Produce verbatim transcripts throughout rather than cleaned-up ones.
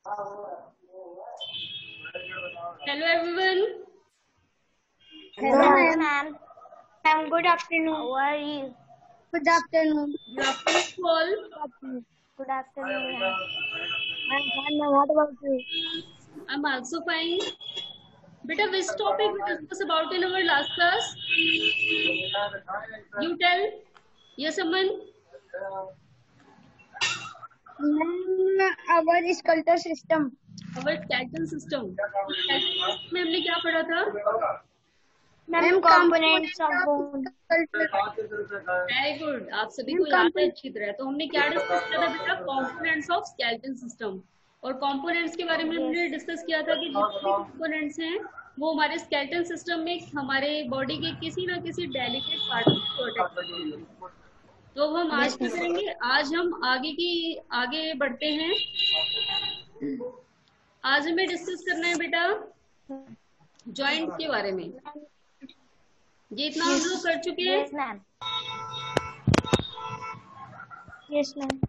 Hello everyone. Hello ma'am. Ma'am, good afternoon. How are you? Good afternoon. Good afternoon to all. Good afternoon. I'm fine. What about you? I'm also fine. Beta, which topic we discussed about in our last class? You tell. Yes, Aman. Ma'am, our skeletal system. Our skeletal system. Skeletal system में हमने क्या पढ़ा था? Ma'am, components of bone. Very good. आप सभी को याद है अच्छी तरह. तो हमने क्या डिस्कस किया था बेटा? Components of skeletal system. और कंपोनेंट्स के बारे में हमने डिस्कस किया था कि जितने कंपोनेंट्स हैं वो हमारे स्केलेटल सिस्टम में हमारे बॉडी के किसी ना किसी डेलिकेट पार्ट को प्रोटेक्ट करते हैं. तो हम आज क्या करेंगे? आज हम आगे की आगे बढ़ते हैं. आज हमें डिस्कस करना है बेटा जॉइंट्स के बारे में. ये इतना हम लोग कर चुके हैं. Yes, ma'am. Yes, ma'am.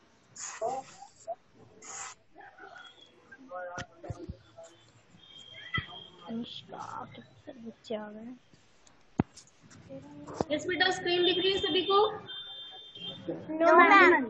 बच्चे आ गए. यस बेटा, स्क्रीन दिख रही है सभी को? No, ma'am.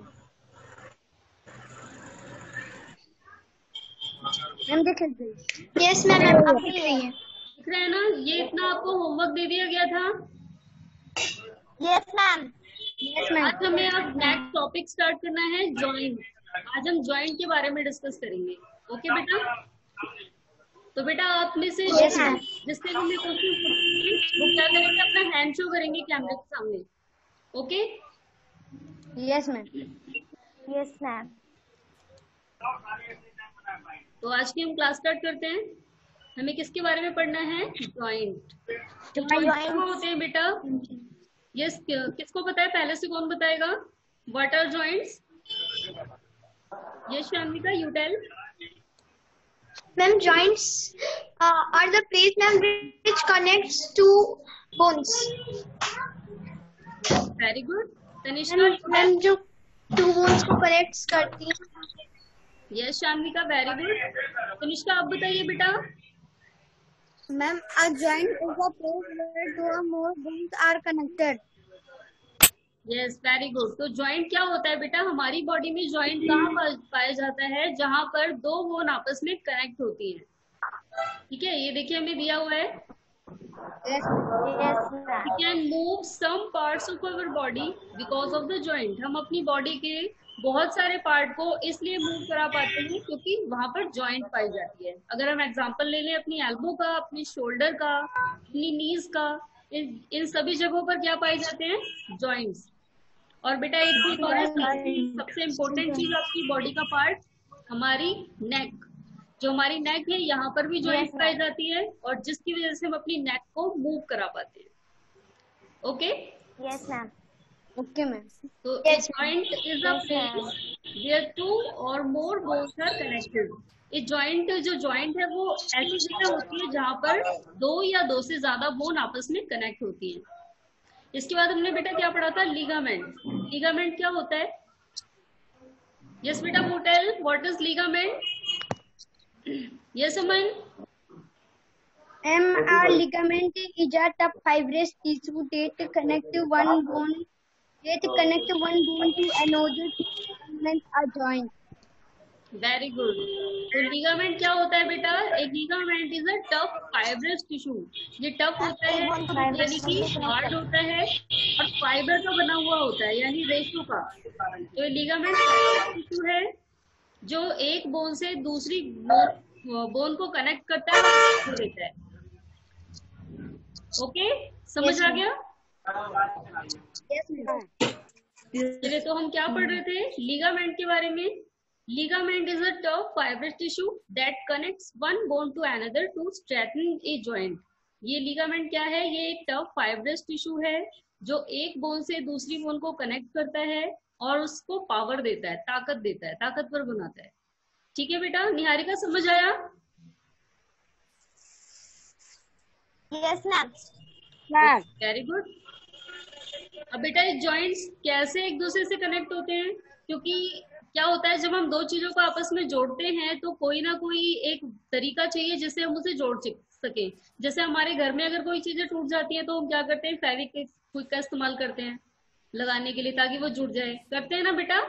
मैम दिख रही है? Yes, ma'am. आप दिख रही है? दिख रहा है ना? ये इतना आपको होमवर्क दे दिया गया था. Yes, ma'am. Yes, ma'am. आज हमें अब नेक्स्ट टॉपिक स्टार्ट करना है जॉइंट. आज हम जॉइंट के बारे में डिस्कस करेंगे. ओके बेटा? तो बेटा आप में से Yes, ma'am. जिससे हमने क्वेश्चन वो क्या करेंगे? अपना हैंड शो करेंगे कैमरे के सामने. Okay? Yes, ma'am. Yes, ma'am. तो आज की हम क्लास स्टार्ट करते हैं. हमें किसके बारे में पढ़ना है? जॉइंट. तो जॉइंट क्या होते हैं बेटा? यस, किसको पता है? पहले से कौन बताएगा? What are joints? Yes Shanvika, you tell. Ma'am, joints uh, are the place, ma'am, which connects two bones. Very good. Tanishka. Ma'am, जो two bones को connects करती हैं. Yes Shanvika, very good. Tanishka आप बताइए बेटा. Ma'am, a joint is a place where two or more bones are connected. Yes very good. तो joint क्या होता है बेटा? हमारी बॉडी में जॉइंट कहाँ पा- पाया जाता है? जहाँ पर दो बोन आपस में कनेक्ट होती हैं. ठीक है, ये देखिए हमें दिया हुआ है. Yes. Yes, We ma'am. can move some parts of our body because of the joint. हम अपनी बॉडी के बहुत सारे पार्ट को इसलिए मूव करा पाते हैं क्योंकि वहां पर जॉइंट पाई जाती है. अगर हम एग्जांपल ले लें अपनी एल्बो का, अपनी शोल्डर का, अपनी नीज का, इन इन सभी जगहों पर क्या पाए जाते हैं? जॉइंट्स. और बेटा एक चीज और है, सबसे इम्पोर्टेंट चीज आपकी बॉडी का पार्ट हमारी नेक. जो हमारी नेक है यहाँ पर भी जॉइंट पाई जाती है और जिसकी वजह से हम अपनी नेक को मूव करा पाते हैं. Okay? Yes, ma'am. Okay, ma'am. तो joint is a place where two or more bones are connected. ये जॉइंट जो जॉइंट है वो ऐसी जगह होती है जहाँ पर दो या दो से ज्यादा बोन आपस में कनेक्ट होती हैं. इसके बाद हमने बेटा क्या पढ़ा था? लिगामेंट. लिगामेंट क्या होता है? यस बेटा, मोटेल, what is ligament? Yes Aman. M a ligament is a tough fibrous tissue that connect one bone that connect one bone to another to form a joint. Very good. तो ligament क्या होता है बेटा? एक ligament is a tough fibrous tissue. ये tough होता है यानी कि हार्ड होता है और फाइबर का बना हुआ होता है यानी रेशो का. तो ये लिगामेंट टिश्यू है जो एक बोन से दूसरी बोन को कनेक्ट करता है और देता है. ओके, समझ आ गया? Yes, ma'am. चलिए, तो हम क्या पढ़ रहे थे लिगामेंट के बारे में. Ligament is a tough fibrous tissue that connects one bone to another to strengthen a joint. ये ligament क्या है? ये एक tough fibrous tissue है जो एक बोन से दूसरी बोन को कनेक्ट करता है और उसको पावर देता है, ताकत देता है, ताकतवर बनाता है. ठीक है बेटा? निहारिका समझ आया? Yes, ma'am. Ma'am. Very good. अब बेटा ये जॉइंट्स कैसे एक दूसरे से कनेक्ट होते हैं? क्योंकि क्या होता है जब हम दो चीजों को आपस में जोड़ते हैं तो कोई ना कोई एक तरीका चाहिए जिससे हम उसे जोड़ सके। जैसे हमारे घर में अगर कोई चीजें टूट जाती है तो हम क्या करते हैं, फेविक्विक का इस्तेमाल करते हैं लगाने के लिए ताकि वो जुड़ जाए। करते हैं ना बेटा?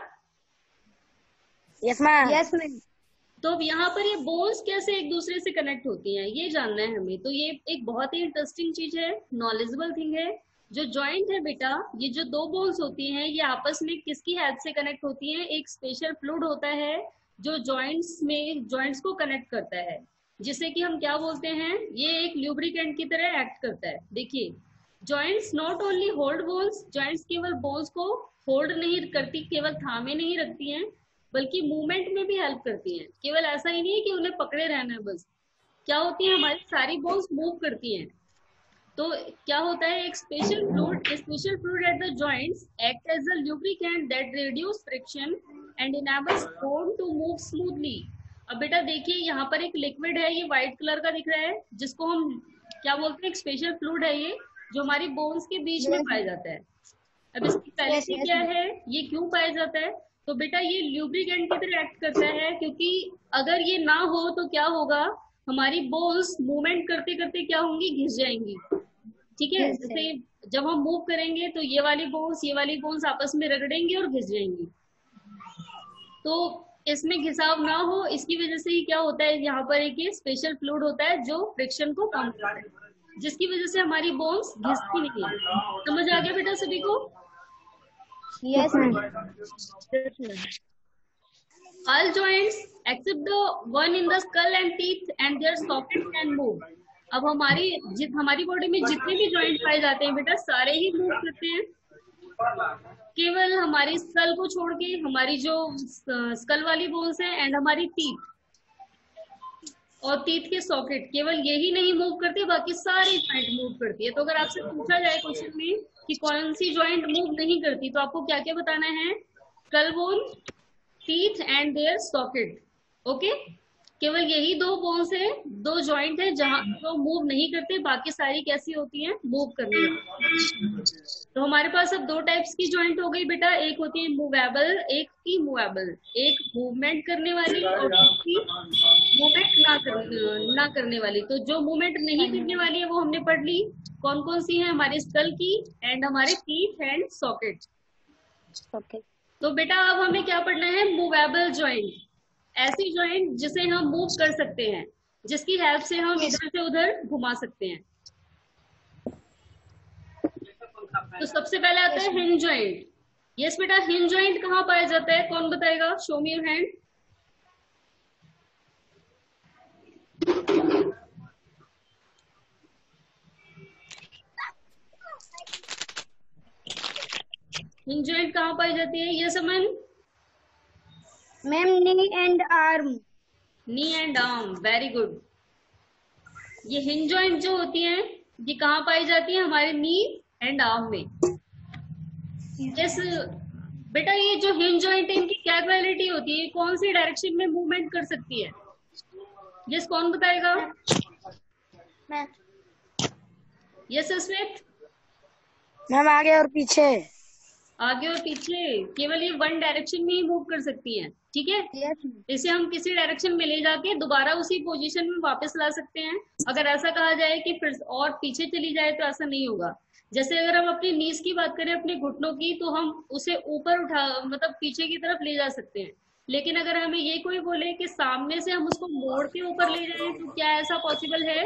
Yes ma'am. Yes ma'am. तो अब यहाँ पर ये बोन्स कैसे एक दूसरे से कनेक्ट होती हैं ये जानना है हमें। तो ये एक बहुत ही इंटरेस्टिंग चीज है, नॉलेजेबल थिंग है। जो जॉइंट है बेटा, ये जो दो बोन्स होती हैं ये आपस में किसकी हेल्प से कनेक्ट होती हैं? एक स्पेशल फ्लूइड होता है जो जॉइंट्स में जॉइंट्स को कनेक्ट करता है, जिसे कि हम क्या बोलते हैं, ये एक ल्यूब्रिकेंट की तरह एक्ट करता है। देखिए, joints not only hold bones, joints केवल बोन्स को होल्ड नहीं करती, केवल थामे नहीं रखती हैं, बल्कि मूवमेंट में भी हेल्प करती हैं। केवल ऐसा ही नहीं है कि उन्हें पकड़े रहना है बस। क्या होती है, हमारी सारी बोन्स मूव करती हैं। तो क्या होता है, एक special fluid special fluid at the joints act as a lubricant that reduce friction and enables bone to move smoothly. अब बेटा देखिए, यहाँ पर एक लिक्विड है, ये व्हाइट कलर का दिख रहा है, जिसको हम क्या बोलते हैं, एक स्पेशल फ्लूइड है ये, जो हमारी बोन्स के बीच में पाया जाता है। अब इसकी क्वालिटी क्या है, ये क्यों पाया जाता है? तो बेटा ये ल्यूब्रिकेंट की तरह एक्ट करता है, क्योंकि अगर ये ना हो तो क्या होगा, हमारी बोन्स मूवमेंट करते करते क्या होंगी, घिस जाएंगी। ठीक है, जैसे जब हम मूव करेंगे तो ये वाली बोन्स ये वाली बोन्स आपस में रगड़ेंगी और घिस जाएंगी। तो इसमें घिसाव ना हो, इसकी वजह से ही क्या होता है, यहाँ पर एक ये स्पेशल फ्लूइड होता है जो फ्रिक्शन को कम करता है, जिसकी वजह से हमारी बोन्स घिसती नहीं है। समझ आ गया बेटा सभी को? Yes ma'am. All joints except the one in the skull and teeth and their sockets can move. अब हमारी जित हमारी बॉडी में जितने भी जॉइंट पाए जाते हैं बेटा, सारे ही मूव करते हैं, केवल हमारी स्कल को छोड़ के। हमारी जो स्कल वाली बोन्स है एंड हमारी टीथ और टीथ के सॉकेट, केवल यही नहीं मूव करती, बाकी सारी जॉइंट मूव करती है। तो अगर आपसे पूछा जाए क्वेश्चन में कि कौन सी जॉइंट मूव नहीं करती, तो आपको क्या क्या बताना है? Skull bone, teeth and their socket. Okay, केवल यही दो बोन्स है, दो जॉइंट है जहां जो मूव नहीं करते, बाकी सारी कैसी होती हैं, मूव करने वाली। तो हमारे पास अब दो टाइप्स की जॉइंट हो गई बेटा, एक होती है मूवेबल, एक इमूवेबल। एक मूवमेंट करने वाली और दूसरी मूवमेंट ना करने ना करने वाली। तो जो मूवमेंट नहीं करने वाली है वो हमने पढ़ ली, कौन कौन सी है, हमारे स्कल की एंड हमारे टीथ एंड सॉकेट। ओके, तो बेटा अब हमें क्या पढ़ना है, मूवेबल जॉइंट, ऐसी जॉइंट जिसे हम मूव कर सकते हैं, जिसकी हेल्प से हम इधर से उधर घुमा सकते हैं। तो सबसे पहले आता है हिंज जॉइंट। यस बेटा, हिंज जॉइंट कहाँ पाया जाता है, कौन बताएगा? Show me your hand. Hinge joint कहाँ पाई जाती है? Yes Aman. Ma'am knee and arm. Knee and arm, very good. ये हिंज जॉइंट जो होती हैं ये कहाँ पाई जाती है? हमारे नी एंड आर्म में। यस बेटा, ये जो हिंज जॉइंट है इनकी क्या क्वालिटी होती है, कौन सी डायरेक्शन में मूवमेंट कर सकती है? यस, कौन बताएगा? मैम। यस अस्मित। मैम आगे और पीछे। आगे और पीछे, केवल ये वन डायरेक्शन में ही मूव कर सकती हैं। ठीक है, yes. इसे हम किसी डायरेक्शन में ले जाके दोबारा उसी पोजीशन में वापस ला सकते हैं। अगर ऐसा कहा जाए कि फिर और पीछे चली जाए तो ऐसा नहीं होगा। जैसे अगर हम अपनी नीज की बात करें, अपने घुटनों की, तो हम उसे ऊपर उठा मतलब पीछे की तरफ ले जा सकते हैं। लेकिन अगर हमें ये कोई बोले कि सामने से हम उसको मोड़ के ऊपर ले जाएं, तो क्या ऐसा पॉसिबल है?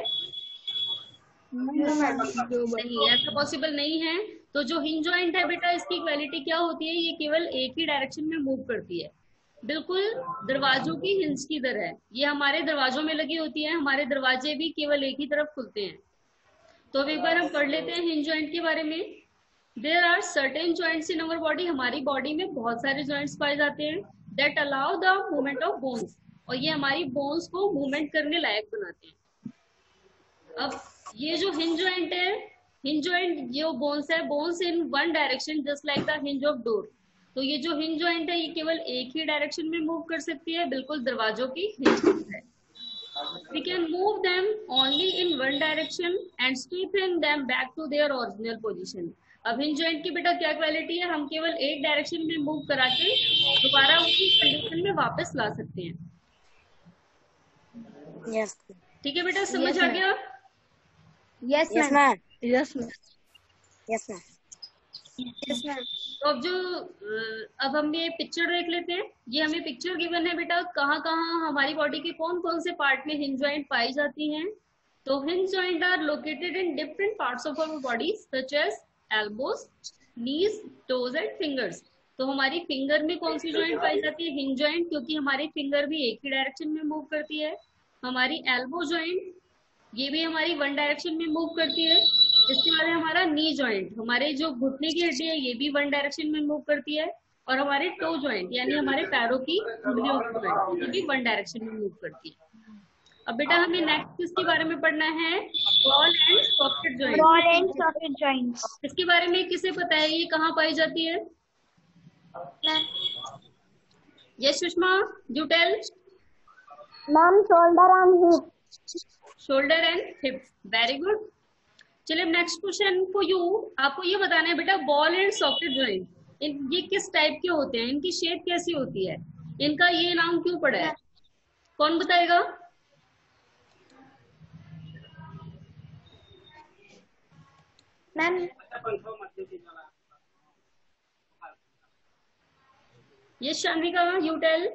नहीं, ऐसा पॉसिबल नहीं है। तो जो हिंज जॉइंट है बेटा, इसकी क्वालिटी क्या होती है, ये केवल एक ही डायरेक्शन में मूव करती है, बिल्कुल दरवाजों की हिंज की तरह। ये हमारे दरवाजों में लगी होती है, हमारे दरवाजे भी केवल एक ही तरफ खुलते हैं। तो अब एक बार हम पढ़ लेते हैं हिंज जॉइंट के बारे में। There are certain joints in our body, हमारी बॉडी में बहुत सारे जॉइंट्स पाए जाते हैं, that allow the movement of bones, और ये हमारी बोन्स को मूवमेंट करने लायक बनाते हैं। अब ये जो हिंज जॉइंट है, हिंज जॉइंट जो बोन्स है, bones in one direction just like the hinge of door. तो ये जो हिंज जॉइंट है ये केवल एक ही डायरेक्शन में मूव कर सकती है, बिल्कुल दरवाजों की हिंज की तरह। We can move them only in one direction and straighten them back to their original position. अब हिंज जॉइंट की बेटा क्या क्वालिटी है, हम केवल एक डायरेक्शन में मूव करा के दोबारा उसी कंडीशन में वापस ला सकते हैं। यस ठीक है बेटा, समझ Yes, आ ma'am. गया? Yes, yes ma'am. Ma'am Yes, ma'am. Yes ma'am Yes, ma'am. तो अब जो अ, अब हम ये पिक्चर देख लेते हैं। ये हमें पिक्चर गिवन है बेटा, कहाँ कहाँ हमारी बॉडी के कौन कौन से पार्ट में हिंज जॉइंट पाई जाती हैं। तो hinge joint are located in different parts of our body such as elbows, knees, toes and fingers. तो हमारी फिंगर में कौन सी जॉइंट पाई जाती है, हिंज जॉइंट, क्योंकि हमारी फिंगर भी एक ही डायरेक्शन में मूव करती है। हमारी एल्बो जॉइंट, ये भी हमारी वन डायरेक्शन में मूव करती है। इसके बाद है हमारा नी जॉइंट, हमारे जो घुटने की हड्डी है ये भी वन डायरेक्शन में मूव करती है। और हमारे टो जॉइंट यानी हमारे पैरों की उंगलियों की जॉइंट, ये भी वन डायरेक्शन में मूव करती है। अब बेटा हमें नेक्स्ट किसके बारे में पढ़ना है, ball and socket joint. Ball and socket joints. इसके बारे में किसे पता है, ये कहाँ पाई जाती है? Yes Sushma, you tell. Ma'am, shoulder and hip. Shoulder and hip, very good. चलिए नेक्स्ट क्वेश्चन फॉर यू, आपको ये बताना है बेटा ball and socket joint in ये किस टाइप के होते हैं, इनकी शेप कैसी होती है, इनका ये नाम क्यों पड़ा है, कौन बताएगा? Ma'am, ये Shanvika, you tell.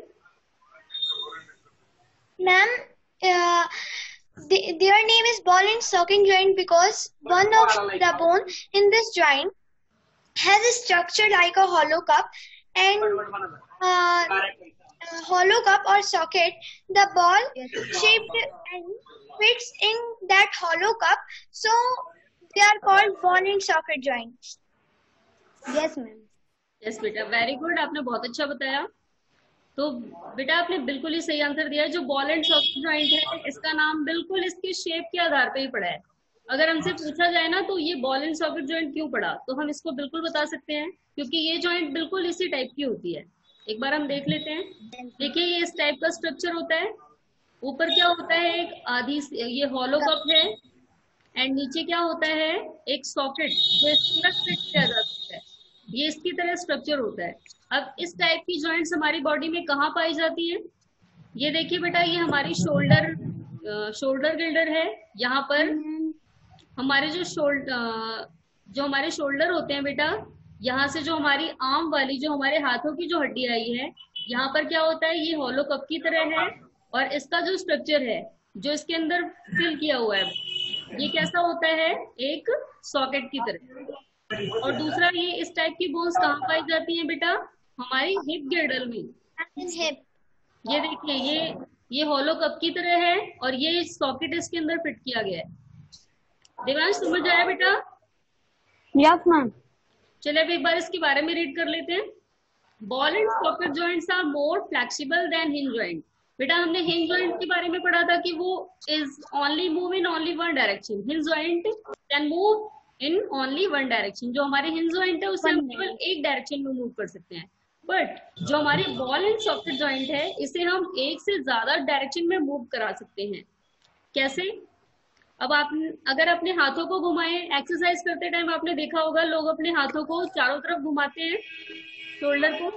ma'am, uh, the, their name is ball and socket joint because one of the bone in this joint has a structure like a hollow cup, and uh, uh, hollow cup or socket, the ball shaped and fits in that hollow cup, so they are called ball and socket joints. Yes, ma'am. Yes बेटा, very good, आपने बहुत अच्छा बताया। तो बेटा आपने बिल्कुल ही सही आंसर दिया है। जो बॉल एंड सॉकेट जॉइंट है इसका नाम बिल्कुल इसके शेप के आधार पे ही पड़ा है। अगर हमसे पूछा जाए ना तो ये बॉल एंड सॉकेट जॉइंट क्यों पड़ा, तो हम इसको बिल्कुल बता सकते हैं क्योंकि ये जॉइंट बिल्कुल इसी टाइप की होती है। एक बार हम देख लेते हैं। देखिए ये इस टाइप का स्ट्रक्चर होता है, ऊपर क्या होता है, एक आधी ये हॉलो कप है, एंड नीचे क्या होता है, एक सॉकेट जो इसके अंदर फिट किया जा सकता है। ये इसकी तरह स्ट्रक्चर होता है। अब इस टाइप की जॉइंट्स हमारी बॉडी में कहाँ पाई जाती है, ये देखिए बेटा, ये हमारी शोल्डर शोल्डर गिल्डर है। यहाँ पर हमारे जो शोल्डर जो हमारे शोल्डर होते हैं बेटा, यहाँ से जो हमारी आर्म वाली जो हमारे हाथों की जो हड्डी आई है, यहाँ पर क्या होता है, ये हॉलो कप की तरह है, और इसका जो स्ट्रक्चर है जो इसके अंदर फिल किया हुआ है, ये कैसा होता है, एक सॉकेट की तरह। और दूसरा, ये इस टाइप की बोन्स कहाँ पाई जाती हैं बेटा, हमारी हिप गिर्डल में। Hip. ये देखिए, ये ये हॉलो कप की तरह है और ये सॉकेट इसके अंदर फिट किया गया है। देवांश समझ आया बेटा? Yes, ma'am. चलिए अब एक बार इसके बारे में रीड कर लेते हैं। Ball and socket joints are more flexible than hinge joint. बेटा हमने हिंज जॉइंट के बारे में पढ़ा था कि वो is only move in only one direction. Hinge joint can move in only one direction. जो हमारे हिंज जॉइंट है उसे हम केवल एक डायरेक्शन में मूव कर सकते हैं, बट जो हमारे बॉल एंड सॉकेट जॉइंट है इसे हम एक से ज्यादा डायरेक्शन में मूव करा सकते हैं। कैसे? अब आप अगर अपने हाथों को घुमाएं, एक्सरसाइज करते टाइम आपने देखा होगा लोग अपने हाथों को चारों तरफ घुमाते हैं शोल्डर को,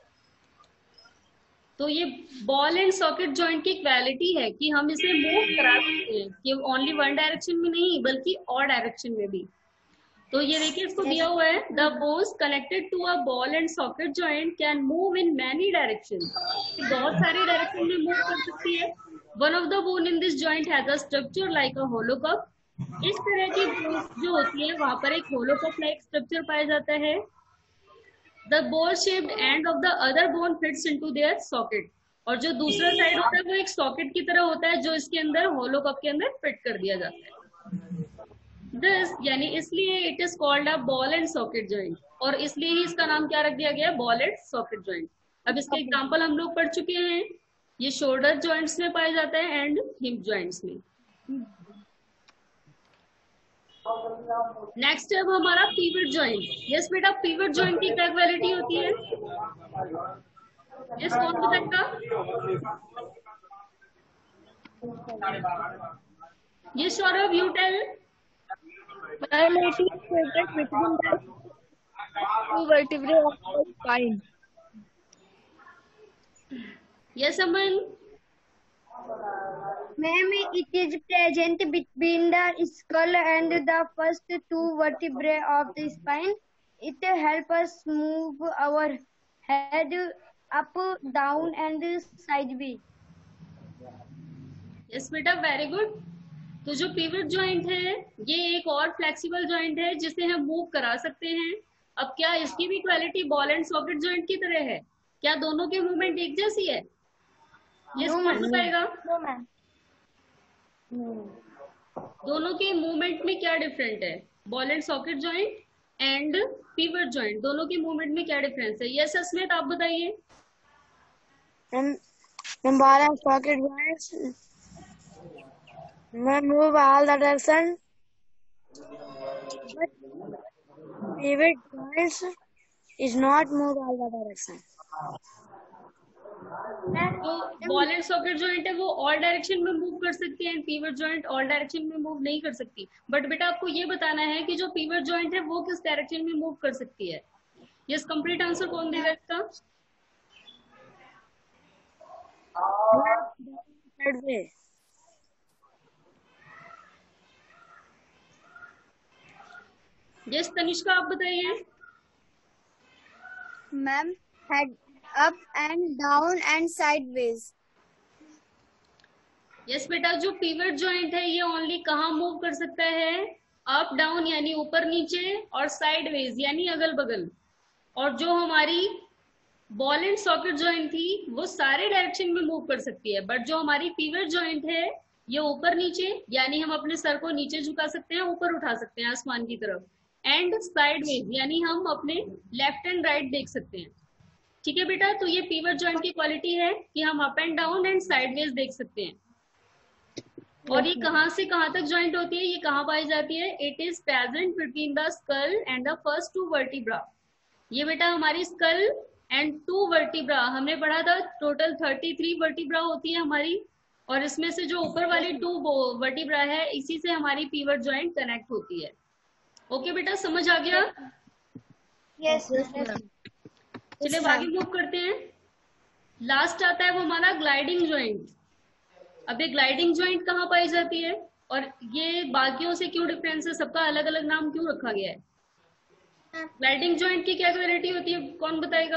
तो ये बॉल एंड सॉकेट जॉइंट की क्वालिटी है कि हम इसे मूव करा सकते हैं कि ओनली वन डायरेक्शन में नहीं बल्कि और डायरेक्शन में भी। तो ये देखिए इसको दिया हुआ है, the bones connected to a ball and socket joint can move in many direction. बहुत सारे डायरेक्शन में मूव कर सकती है। One of the bone in this joint has a structure like a hollow cup. इस तरह की बोन्स जो होती है वहां पर एक होलो कप लाइक स्ट्रक्चर पाया जाता है। The ball shaped end of the other bone fits into their socket। और जो दूसरा साइड होता है वो एक सॉकेट की तरह होता है जो इसके अंदर होलो कप के अंदर फिट कर दिया जाता है। दिस यानी इसलिए it is called a ball and socket joint, और इसलिए ही इसका नाम क्या रख दिया गया, बॉल एंड सॉकेट जॉइंट। अब इसके एग्जाम्पल हम लोग पढ़ चुके हैं। ये शोल्डर जॉइंट्स में पाया जाता है एंड हिप जॉइंट्स में। नेक्स्ट है हमारा पिवट जॉइंट। यस बेटा, पिवट जॉइंट की क्या क्वालिटी होती है, यस कौन बताएगा? ये Saurabh, you tell. Bilateral squared between the two vertebrae of the spine. Yes, Aman. Ma'am, it is present between the skull and the first two vertebrae of the spine. It helps us move our head up, down, and sideways. Yes बेटा, very good. तो जो pivot joint है ये एक और flexible joint है जिसे हम मूव करा सकते हैं। अब क्या इसकी भी quality ball and socket joint की तरह है? क्या दोनों के मूवमेंट एक जैसी है? ये कौन बताएगा? No ma'am. दोनों के मूवमेंट में क्या डिफरेंट है? Ball and socket joint and pivot joint, दोनों के मूवमेंट में क्या डिफरेंस है? यस अस्मित, आप बताइए। Ball and socket joints may move all the direction, but pivot joints is not move all the direction. तो बॉल एंड सॉकेट जॉइंट है वो ऑल डायरेक्शन में मूव कर सकती है and pivot joint all direction में मूव नहीं कर सकती। बट बेटा आपको ये बताना है कि जो पिवट जॉइंट है वो किस डायरेक्शन में मूव कर सकती है। यस, कंप्लीट आंसर कौन देगा इसका? यस तनिष्का, आप बताइए। Ma'am, head up and down and sideways. Yes बेटा, जो पिवट जॉइंट है ये ओनली कहाँ मूव कर सकता है? अप डाउन यानी ऊपर नीचे, और साइडवेज यानी अगल बगल। और जो हमारी बॉल एंड सॉकेट जॉइंट थी वो सारे डायरेक्शन में मूव कर सकती है। बट जो हमारी पिवट जॉइंट है ये ऊपर नीचे यानी हम अपने सर को नीचे झुका सकते हैं, ऊपर उठा सकते हैं आसमान की तरफ, एंड साइडवेज यानी हम अपने लेफ्ट एंड राइट देख सकते हैं। ठीक है बेटा, तो ये पिवट जॉइंट की क्वालिटी है कि हम up and down and sideways देख सकते हैं। और ये कहाँ से कहाँ तक ज्वाइंट होती है, ये कहाँ पाई जाती है? It is present between the skull and the first two vertebra. ये बेटा हमारी स्कल एंड टू वर्टिब्रा, हमने पढ़ा था टोटल थर्टी थ्री वर्टिब्रा होती है हमारी, और इसमें से जो ऊपर वाली टू वर्टिब्रा है इसी से हमारी पिवट जॉइंट कनेक्ट होती है। ओके बेटा, समझ आ गया? यस। चलिए आगे मूव करते हैं। लास्ट आता है वो हमारा ग्लाइडिंग ज्वाइंट। अब ये ग्लाइडिंग ज्वाइंट कहाँ पाई जाती है और ये बाकियों से क्यों डिफरेंस है, सबका अलग अलग नाम क्यों रखा गया है? ग्लाइडिंग ज्वाइंट की क्या क्वालिटी होती है, कौन बताएगा?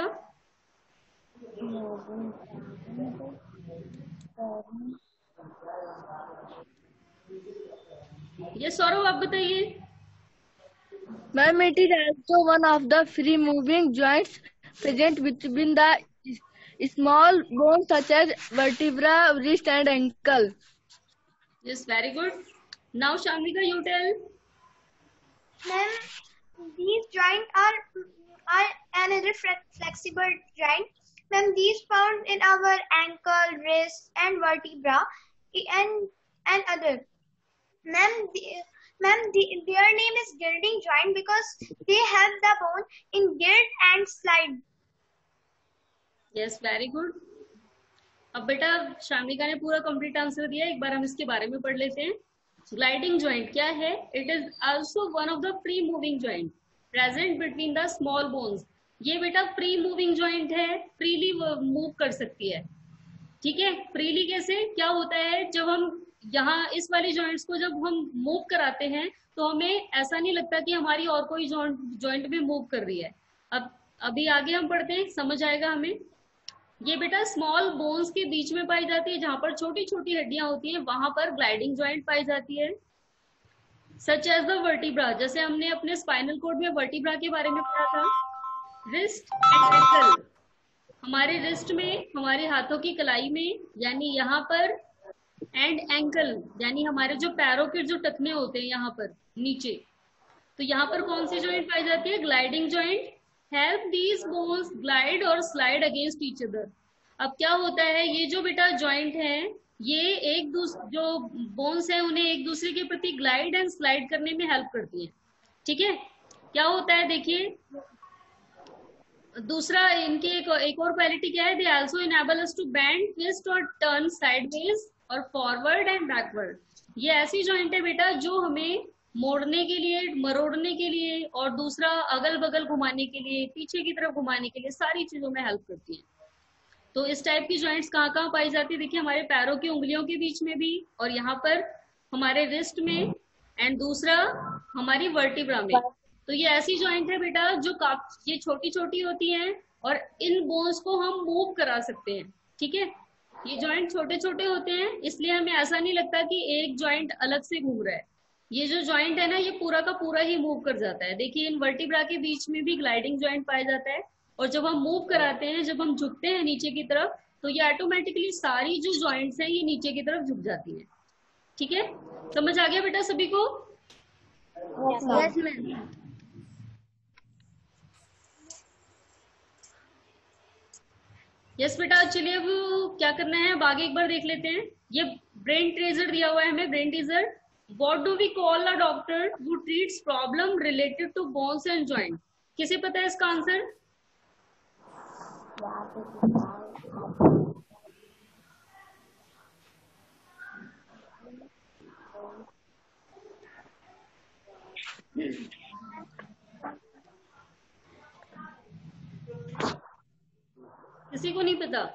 ये सौरभ आप बताइए। Ma'am, it is also one of the free moving joints present between the small bones such as vertebra, wrist and ankle. Yes, very good. Now Shamika, you tell. Ma'am, these joints are are another flexible joint. Ma'am, these found in our ankle, wrist, and vertebra, and and other. Ma'am, ma'am, their name is girding joint because they have the bone in gird and slide. Yes, very good. अब बेटा शामिका ने पूरा complete answer दिया, एक बार हम इसके बारे में पढ़ लेते हैं। ग्लाइडिंग ज्वाइंट क्या है? It is also one of the free moving joint present between the small bones. ये बेटा फ्री मूविंग ज्वाइंट है, फ्रीली मूव कर सकती है। ठीक है, फ्रीली कैसे, क्या होता है जब हम यहाँ इस वाली जॉइंट्स को जब हम मूव कराते हैं तो हमें ऐसा नहीं लगता कि हमारी और कोई जॉइंट जॉइंट भी मूव कर रही है। अब अभी आगे हम पढ़ते हैं, समझ आएगा हमें। ये बेटा स्मॉल बोन्स के बीच में पाई जाती है, जहां पर छोटी छोटी हड्डियां होती हैं वहां पर ग्लाइडिंग ज्वाइंट पाई जाती है। सच एज द वर्टिब्रा, जैसे हमने अपने स्पाइनल कोड में वर्टिब्रा के बारे में पढ़ा था। रिस्ट एंड एंकल, हमारे रिस्ट में, हमारे हाथों की कलाई में यानी यहाँ पर, एंड एंकल यानी हमारे जो पैरों के जो टखने होते हैं यहाँ पर नीचे, तो यहाँ पर कौन सी ज्वाइंट पाई जाती है? Gliding joint. Help these bones glide और स्लाइड अगेंस्ट ईच अदर। अब क्या होता है, ये जो बेटा ज्वाइंट है ये एक दूसरे जो बोन्स है उन्हें एक दूसरे के प्रति ग्लाइड एंड स्लाइड करने में हेल्प करती है। ठीक है, क्या होता है देखिए, दूसरा इनकी एक, एक और क्वालिटी क्या है? They also enable us to bend, twist और टर्न साइडवेज और फॉरवर्ड एंड बैकवर्ड। ये ऐसी जॉइंट है बेटा जो हमें मोड़ने के लिए, मरोड़ने के लिए, और दूसरा अगल बगल घुमाने के लिए, पीछे की तरफ घुमाने के लिए, सारी चीजों में हेल्प करती है। तो इस टाइप की जॉइंट्स कहाँ कहाँ पाई जाती है? देखिए हमारे पैरों की उंगलियों के बीच में भी, और यहाँ पर हमारे रिस्ट में, एंड दूसरा हमारी वर्टिब्रा में। तो ये ऐसी जॉइंट है बेटा जो काफी ये छोटी छोटी होती हैं, और इन बोन्स को हम मूव करा सकते हैं। ठीक है, ये जॉइंट छोटे छोटे होते हैं, इसलिए हमें ऐसा नहीं लगता कि एक जॉइंट अलग से घूम रहा है। ये जो जॉइंट है ना, ये पूरा का पूरा ही मूव कर जाता है। देखिए इन वर्टिब्रा के बीच में भी ग्लाइडिंग जॉइंट पाया जाता है, और जब हम मूव कराते हैं, जब हम झुकते हैं नीचे की तरफ, तो ये ऑटोमेटिकली सारी जो जॉइंट्स हैं ये नीचे की तरफ झुक जाती हैं। ठीक है, समझ आ गया बेटा सभी को? Yes ma'am. यस बेटा, चलिए अब क्या करना है, अब आगे एक बार देख लेते हैं। ये ब्रेन ट्रेजर दिया हुआ है हमें, brain treasure. What do we call a doctor who treats problem related to bones and joint? किसे पता है इसका आंसर? किसी को नहीं पता?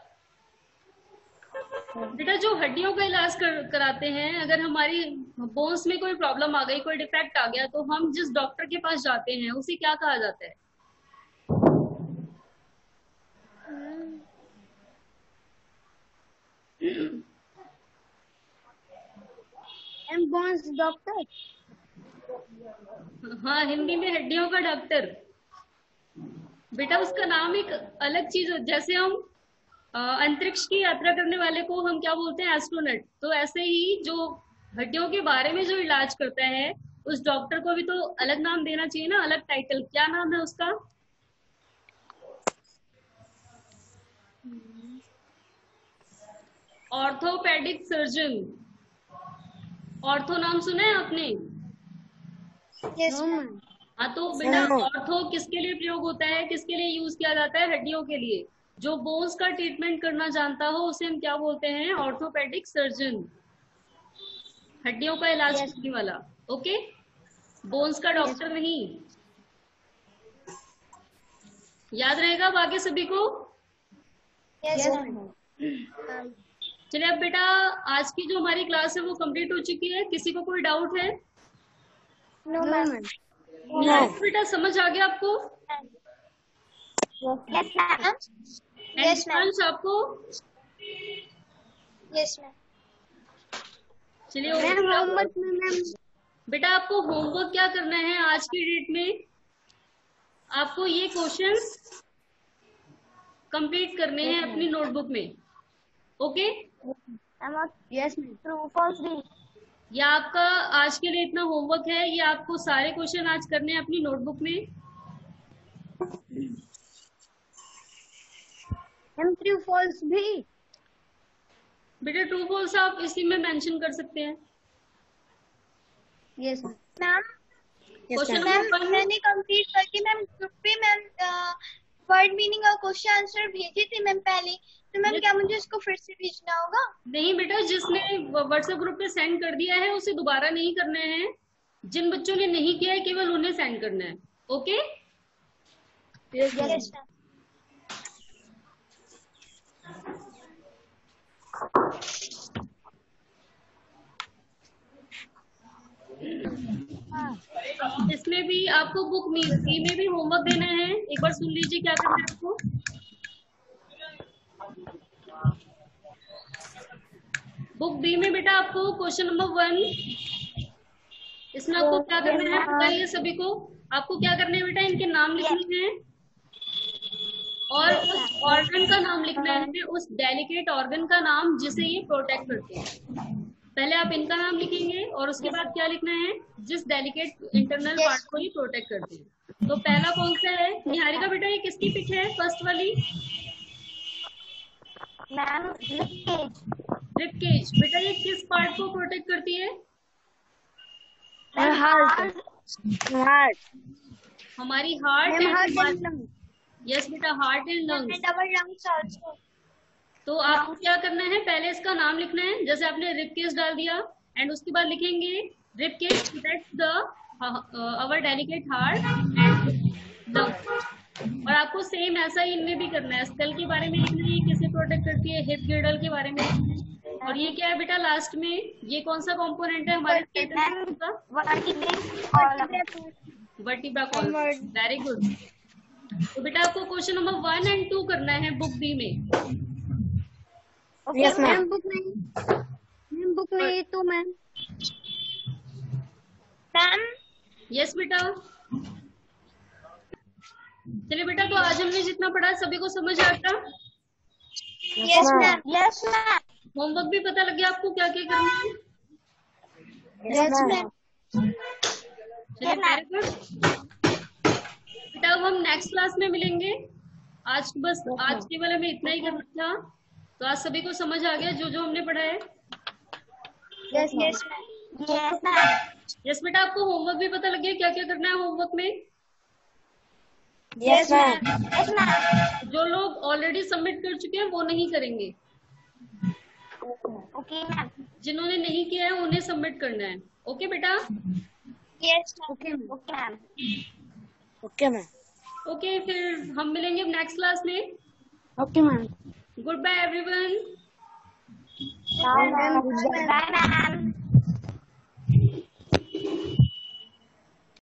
बेटा जो हड्डियों का इलाज कर, कराते हैं, अगर हमारी बोन्स में कोई प्रॉब्लम आ गई, कोई डिफेक्ट आ गया, तो हम जिस डॉक्टर के पास जाते हैं उसे क्या कहा जाता है? Bones doctor. हाँ, हिंदी में हड्डियों का डॉक्टर। बेटा उसका नाम एक अलग चीज, जैसे हम अंतरिक्ष की यात्रा करने वाले को हम क्या बोलते हैं? एस्ट्रोनॉट। तो ऐसे ही जो हड्डियों के बारे में जो इलाज करता है, उस डॉक्टर को भी तो अलग नाम देना चाहिए ना, अलग टाइटल। क्या नाम है उसका? Orthopaedic surgeon. ऑर्थो नाम सुना है आपने? Yes ma'am. हाँ, तो बेटा ऑर्थो किसके लिए प्रयोग होता है, किसके लिए यूज किया जाता है? हड्डियों के लिए। जो बोन्स का ट्रीटमेंट करना जानता हो उसे हम क्या बोलते हैं? Orthopaedic surgeon. हड्डियों का इलाज करने वाला। ओके, बोन्स का डॉक्टर नहीं। याद रहेगा बाकी सभी को? Yes ma'am. चलिए अब बेटा आज की जो हमारी क्लास है वो कंप्लीट हो चुकी है। किसी को कोई डाउट है? No ma'am. बेटा समझ आ गया आपको? Yes ma'am. Yes ma'am. आपको? Yes ma'am. चलिए होमवर्क में मैम, बेटा आपको होमवर्क क्या करना है आज की डेट में? आपको ये क्वेश्चंस कंप्लीट करने हैं अपनी नोटबुक में। Okay? Yes ma'am. True false भी। ये आपका आज के लिए इतना होमवर्क है, ये आपको सारे क्वेश्चन आज करने हैं अपनी नोटबुक में। हम ट्रू फॉल्स भी। बेटा ट्रू फॉल्स आप इसी में मेंशन कर सकते हैं। Yes ma'am. क्वेश्चन मैम मैंने कंप्लीट करके मैम ग्रुप पे मैम वर्ड मीनिंग और क्वेश्चन आंसर भेजे थे मैम पहले, तो मैम क्या मुझे इसको फिर से भेजना होगा? नहीं बेटा, जिसने व्हाट्सएप ग्रुप पे सेंड कर दिया है उसे दोबारा नहीं करना है। जिन बच्चों ने नहीं किया है केवल उन्हें सेंड करना है। ओके? Yes ma'am. इसमें भी आपको बुक बी में भी होमवर्क देना है। एक बार सुन लीजिए क्या करना है आपको। बुक बी में बेटा आपको क्वेश्चन नंबर वन, इसमें आपको क्या करना है बताइए सभी को। आपको क्या करना है बेटा? इनके नाम लिखने हैं और उस ऑर्गन का नाम लिखना है, उस डेलिकेट ऑर्गन का नाम जिसे ये प्रोटेक्ट करते हैं। पहले आप इनका नाम लिखेंगे और उसके बाद क्या लिखना है? जिस डेलिकेट इंटरनल पार्ट को ये प्रोटेक्ट करते हैं। तो पहला कौन सा है? निहारिका बेटा ये किसकी पिक है? फर्स्ट वाली मैम रिपकेज। रिपकेज। बेटा ये किस पार्ट को प्रोटेक्ट करती है? हार्ट। हार्ट। हमारी हार्ट एंड यस बेटा, heart and lungs. And our lungs also. तो आपको क्या करना है? पहले इसका नाम लिखना है, जैसे आपने रिपकेज डाल दिया, एंड उसके बाद लिखेंगे Rib cage protects the uh, uh, our delicate heart and lungs. और आपको सेम ऐसा ही इनमें भी करना है। स्कल के बारे में लिखना है, किसे प्रोटेक्ट करती है, हिप गिrdle के बारे में। और ये क्या है बेटा लास्ट में, ये कौन सा कंपोनेंट है हमारे स्केलेटन का? Vertebra column. Very good. तो बेटा आपको question number one and two करना है बुक बी में। Yes ma'am. बुक में मैम बुक में तो मैम मैम यस बेटा। चलिए बेटा, तो आज हमने जितना पढ़ा सभी को समझ आ गया? Yes ma'am. Yes ma'am. Homework भी पता लग गया आपको क्या क्या करना है? Yes ma'am. चलिए वेरी गुड बेटा। अब हम नेक्स्ट क्लास में मिलेंगे। आज बस आज केवल हमें इतना ही करना था। तो आज सभी को समझ आ गया जो जो हमने पढ़ा है? Yes yes ma'am. Yes ma'am. Yes बेटा। आपको होमवर्क भी पता लग गया क्या क्या करना है होमवर्क में? Yes ma'am. Yes ma'am. जो लोग ऑलरेडी सबमिट कर चुके हैं वो नहीं करेंगे। Okay ma'am. जिन्होंने नहीं किया है उन्हें सबमिट करना है। ओके बेटा? Yes okay okay ma'am. Okay ma'am. Okay, फिर हम मिलेंगे नेक्स्ट क्लास में। Okay ma'am. Good bye everyone. Bye ma'am.